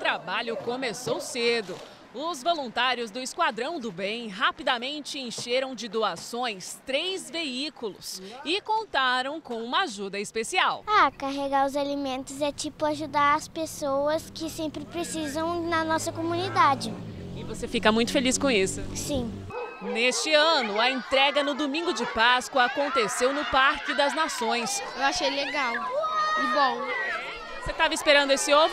trabalho começou cedo. Os voluntários do Esquadrão do Bem rapidamente encheram de doações 3 veículos e contaram com uma ajuda especial. Carregar os alimentos é tipo ajudar as pessoas que sempre precisam na nossa comunidade. E você fica muito feliz com isso? Sim. Neste ano, a entrega no domingo de Páscoa aconteceu no Parque das Nações. Eu achei legal e bom. Você estava esperando esse ovo?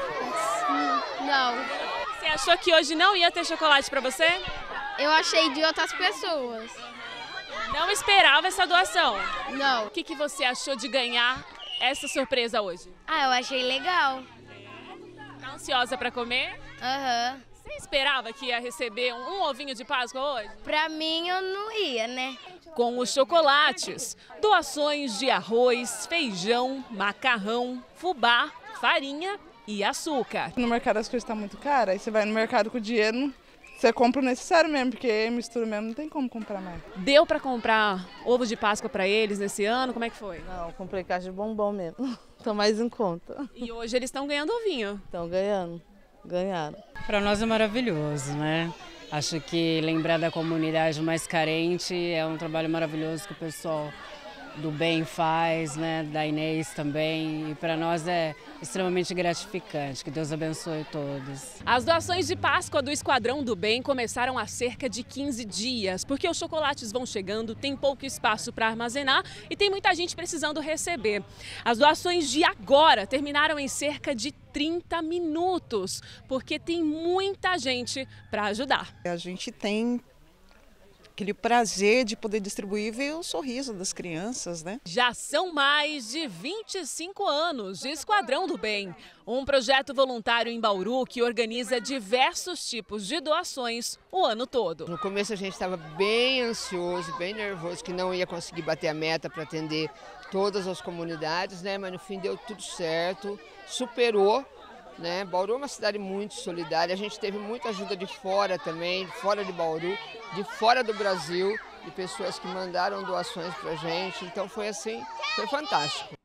Não. Você achou que hoje não ia ter chocolate para você? Eu achei de outras pessoas. Não esperava essa doação? Não. O que você achou de ganhar essa surpresa hoje? Eu achei legal. Tá ansiosa para comer? Aham. Você esperava que ia receber um ovinho de Páscoa hoje? Pra mim eu não ia, né? Com os chocolates, doações de arroz, feijão, macarrão, fubá, farinha e açúcar. No mercado as coisas estão muito caras, aí você vai no mercado com o dinheiro, você compra o necessário mesmo, porque mistura mesmo, não tem como comprar mais. Deu para comprar ovo de Páscoa para eles nesse ano? Como é que foi? Não, comprei caixa de bombom mesmo, estão mais em conta. E hoje eles estão ganhando ovinho. Estão ganhando, ganharam. Para nós é maravilhoso, né? Acho que lembrar da comunidade mais carente é um trabalho maravilhoso que o pessoal do bem faz, né? Da Inês também, e para nós é extremamente gratificante. Que Deus abençoe todos. As doações de Páscoa do Esquadrão do Bem começaram há cerca de 15 dias, porque os chocolates vão chegando, tem pouco espaço para armazenar e tem muita gente precisando receber. As doações de agora terminaram em cerca de 30 minutos, porque tem muita gente para ajudar. A gente tem aquele prazer de poder distribuir e ver o sorriso das crianças, né? Já são mais de 25 anos de Esquadrão do Bem, um projeto voluntário em Bauru que organiza diversos tipos de doações o ano todo. No começo a gente estava bem ansioso, bem nervoso, que não ia conseguir bater a meta para atender todas as comunidades, né? Mas no fim deu tudo certo, superou. Né? Bauru é uma cidade muito solidária, a gente teve muita ajuda de fora também, de fora de Bauru, de fora do Brasil, de pessoas que mandaram doações pra gente, então foi assim, foi fantástico.